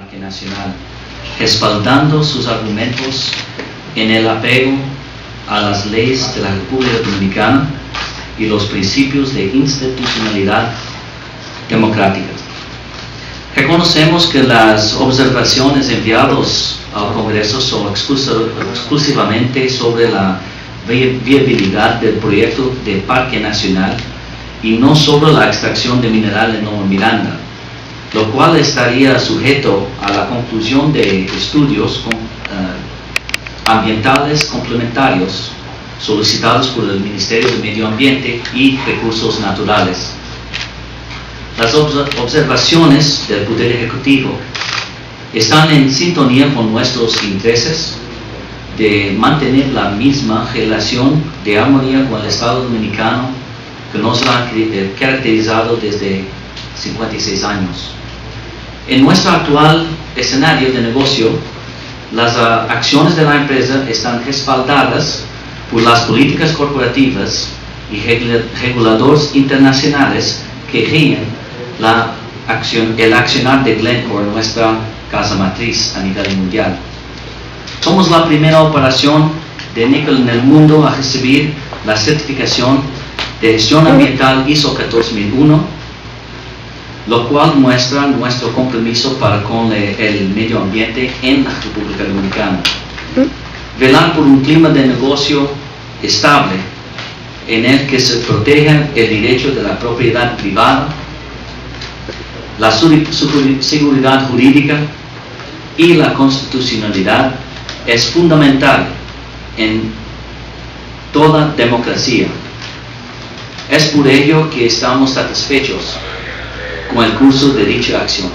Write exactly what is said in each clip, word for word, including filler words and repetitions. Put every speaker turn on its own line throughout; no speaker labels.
Parque Nacional, respaldando sus argumentos en el apego a las leyes de la República Dominicana y los principios de institucionalidad democrática. Reconocemos que las observaciones enviadas al Congreso son exclusivamente sobre la viabilidad del proyecto de Parque Nacional y no sobre la extracción de mineral en Nueva Miranda, lo cual estaría sujeto a la conclusión de estudios con, uh, ambientales complementarios solicitados por el Ministerio de Medio Ambiente y Recursos Naturales. Las observaciones del Poder Ejecutivo están en sintonía con nuestros intereses de mantener la misma relación de armonía con el Estado Dominicano que nos ha caracterizado desde cincuenta y seis años. En nuestro actual escenario de negocio, las uh, acciones de la empresa están respaldadas por las políticas corporativas y reguladores internacionales que rigen la acción, el accionar de Glencore, nuestra casa matriz a nivel mundial. Somos la primera operación de níquel en el mundo a recibir la certificación de gestión ambiental I S O catorce mil uno, lo cual muestra nuestro compromiso para con el medio ambiente en la República Dominicana. Velar por un clima de negocio estable en el que se proteja el derecho de la propiedad privada, la seguridad jurídica y la constitucionalidad es fundamental en toda democracia. Es por ello que estamos satisfechos con el curso de dicha acción.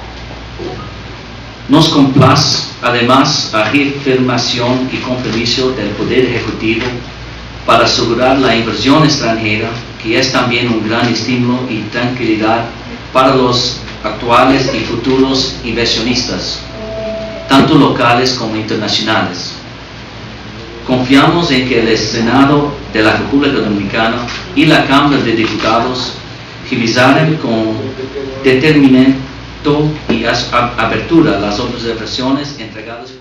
Nos complace además la reafirmación y compromiso del Poder Ejecutivo para asegurar la inversión extranjera, que es también un gran estímulo y tranquilidad para los actuales y futuros inversionistas, tanto locales como internacionales. Confiamos en que el Senado de la República Dominicana y la Cámara de Diputados revisarán con determinamiento y apertura las observaciones entregadas